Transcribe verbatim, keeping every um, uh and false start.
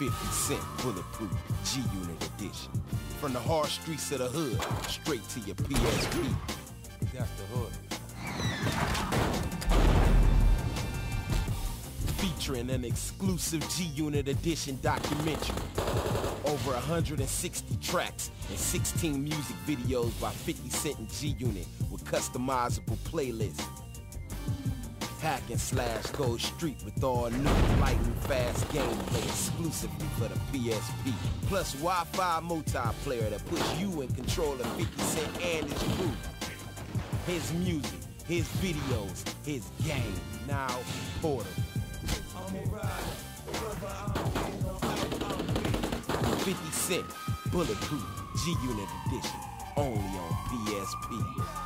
fifty cent Bulletproof G-Unit edition. From the hard streets of the hood, straight to your P S P. That's the hood. Featuring an exclusive G-Unit edition documentary. Over one hundred sixty tracks and sixteen music videos by fifty cent and G-Unit with customizable playlists. Hack and slash go street with all new lightning fast gameplay exclusively for the P S P. Plus Wi-Fi multiplayer that puts you in control of fifty cent and his crew. His music, his videos, his game, now portable. fifty cent Bulletproof G-Unit edition, only on P S P.